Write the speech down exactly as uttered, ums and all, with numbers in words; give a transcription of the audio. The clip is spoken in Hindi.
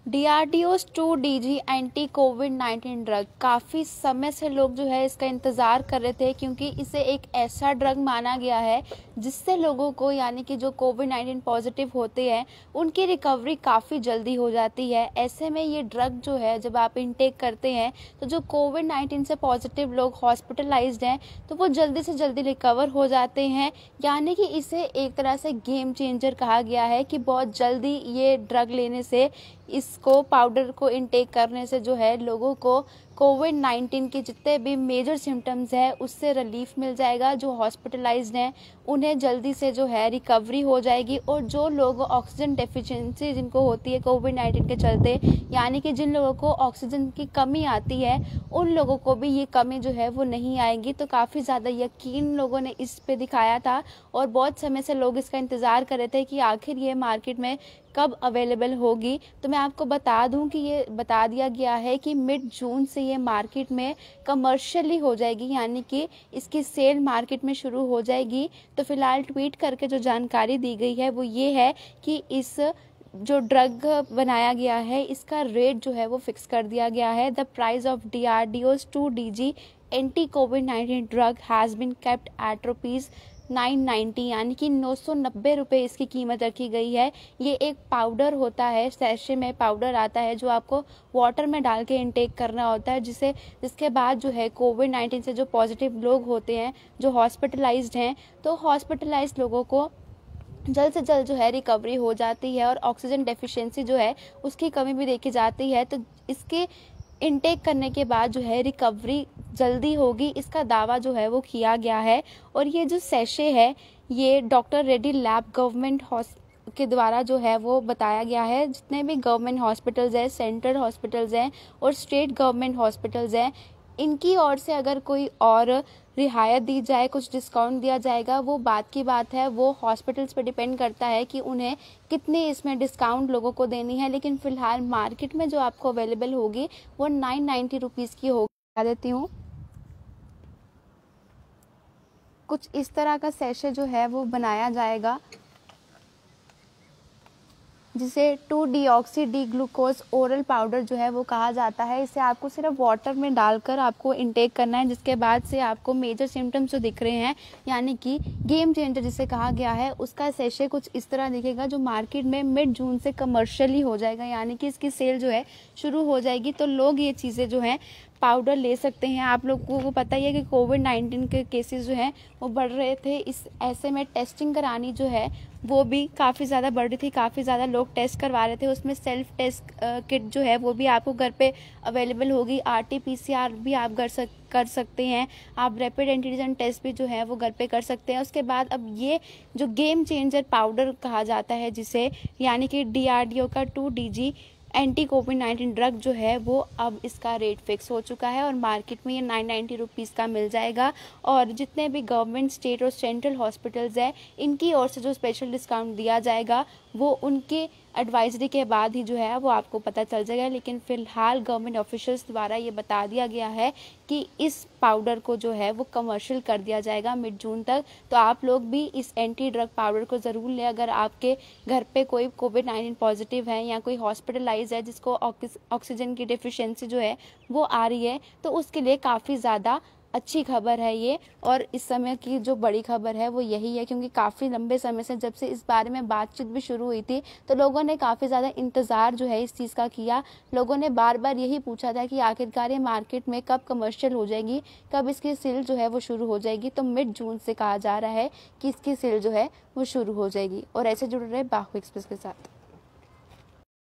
D R D O's two D G anti covid nineteen drug काफ़ी समय से लोग जो है इसका इंतज़ार कर रहे थे, क्योंकि इसे एक ऐसा ड्रग माना गया है जिससे लोगों को यानी कि जो कोविड नाइन्टीन पॉजिटिव होते हैं उनकी रिकवरी काफ़ी जल्दी हो जाती है। ऐसे में ये ड्रग जो है जब आप इनटेक करते हैं तो जो कोविड नाइन्टीन से पॉजिटिव लोग हॉस्पिटलाइज्ड हैं तो वो जल्दी से जल्दी रिकवर हो जाते हैं। यानी कि इसे एक तरह से गेम चेंजर कहा गया है कि बहुत जल्दी ये ड्रग लेने से, इसको पाउडर को इनटेक करने से जो है लोगों को कोविड नाइन्टीन के जितने भी मेजर सिम्टम्स हैं उससे रिलीफ मिल जाएगा। जो हॉस्पिटलाइज्ड हैं उन्हें जल्दी से जो है रिकवरी हो जाएगी, और जो लोग ऑक्सीजन डेफिशिएंसी जिनको होती है कोविड नाइन्टीन के चलते, यानी कि जिन लोगों को ऑक्सीजन की कमी आती है उन लोगों को भी ये कमी जो है वो नहीं आएगी। तो काफ़ी ज़्यादा यकीन लोगों ने इस पे दिखाया था और बहुत समय से लोग इसका इंतज़ार कर रहे थे कि आखिर ये मार्केट में कब अवेलेबल होगी। तो मैं आपको बता दूं कि ये बता दिया गया है कि मिड जून से ये मार्केट में कमर्शियली हो जाएगी, यानी कि इसकी सेल मार्केट में शुरू हो जाएगी। तो फिलहाल ट्वीट करके जो जानकारी दी गई है वो ये है कि इस जो ड्रग बनाया गया है इसका रेट जो है वो फिक्स कर दिया गया है। The price of D R D O's two D G anti covid nineteen drug has been kept at rupees nine ninety, यानी कि नौ सौ नब्बे रुपये इसकी कीमत रखी गई है। ये एक पाउडर होता है, सैशे में पाउडर आता है जो आपको वाटर में डाल के इनटेक करना होता है, जिसे जिसके बाद जो है कोविड नाइन्टीन से जो पॉजिटिव लोग होते हैं जो हॉस्पिटलाइज्ड हैं, तो हॉस्पिटलाइज्ड लोगों को जल्द से जल्द जो है रिकवरी हो जाती है और ऑक्सीजन डेफिशिएंसी जो है उसकी कमी भी देखी जाती है। तो इसके इनटेक करने के बाद जो है रिकवरी जल्दी होगी, इसका दावा जो है वो किया गया है। और ये जो सैशे है ये डॉक्टर रेड्डी लैब गवर्नमेंट के द्वारा जो है वो बताया गया है। जितने भी गवर्नमेंट हॉस्पिटल्स हैं, सेंट्रल हॉस्पिटल्स हैं और स्टेट गवर्नमेंट हॉस्पिटल्स हैं, इनकी ओर से अगर कोई और रियायत दी जाए, कुछ डिस्काउंट दिया जाएगा, वो बात की बात है, वो हॉस्पिटल्स पे डिपेंड करता है कि उन्हें कितनी इसमें डिस्काउंट लोगों को देनी है। लेकिन फिलहाल मार्केट में जो आपको अवेलेबल होगी वो नाइन नाइन्टी रुपीज़ की होगी। बता देती हूँ, कुछ इस तरह का सैशे जो है वो बनाया जाएगा जिसे two deoxy D glucose oral powder जो है वो कहा जाता है। इसे आपको सिर्फ वाटर में डालकर आपको इनटेक करना है, जिसके बाद से आपको मेजर सिम्टम्स जो दिख रहे हैं, यानी कि गेम चेंजर जिसे कहा गया है, उसका सैशे कुछ इस तरह दिखेगा जो मार्केट में मिड जून से कमर्शियली हो जाएगा, यानी कि इसकी सेल जो है शुरू हो जाएगी। तो लोग ये चीज़ें जो हैं पाउडर ले सकते हैं। आप लोगों को पता ही है कि कोविड नाइन्टीन के केसेस जो हैं वो बढ़ रहे थे, इस ऐसे में टेस्टिंग करानी जो है वो भी काफ़ी ज़्यादा बढ़ रही थी, काफ़ी ज़्यादा लोग टेस्ट करवा रहे थे। उसमें सेल्फ टेस्ट किट जो है वो भी आपको घर पे अवेलेबल होगी। R T P C R भी आप कर सक कर सकते हैं, आप रैपिड एंटीजन टेस्ट भी जो है वो घर पे कर सकते हैं। उसके बाद अब ये जो गेम चेंजर पाउडर कहा जाता है जिसे, यानी कि डी आर डी ओ का two D G anti covid nineteen drug जो है वो अब इसका रेट फिक्स हो चुका है और मार्केट में ये नाइन नाइन्टी रुपीज़ का मिल जाएगा। और जितने भी गवर्नमेंट, स्टेट और सेंट्रल हॉस्पिटल्स हैं इनकी ओर से जो स्पेशल डिस्काउंट दिया जाएगा वो उनके एडवाइजरी के बाद ही जो है वो आपको पता चल जाएगा। लेकिन फ़िलहाल गवर्नमेंट ऑफिशियल्स द्वारा ये बता दिया गया है कि इस पाउडर को जो है वो कमर्शियल कर दिया जाएगा मिड जून तक। तो आप लोग भी इस एंटी ड्रग पाउडर को ज़रूर लें अगर आपके घर पे कोई कोविड नाइन्टीन पॉजिटिव है या कोई हॉस्पिटलाइज है जिसको ऑक्सीजन की डेफिशिएंसी जो है वो आ रही है, तो उसके लिए काफ़ी ज़्यादा अच्छी खबर है ये। और इस समय की जो बड़ी खबर है वो यही है, क्योंकि काफ़ी लंबे समय से जब से इस बारे में बातचीत भी शुरू हुई थी तो लोगों ने काफ़ी ज़्यादा इंतज़ार जो है इस चीज़ का किया। लोगों ने बार बार यही पूछा था कि आखिरकार ये मार्केट में कब कमर्शियल हो जाएगी, कब इसकी सेल जो है वो शुरू हो जाएगी। तो मिड जून से कहा जा रहा है कि इसकी सेल जो है वो शुरू हो जाएगी। और ऐसे जुड़ रहे बाहु एक्सप्रेस के साथ।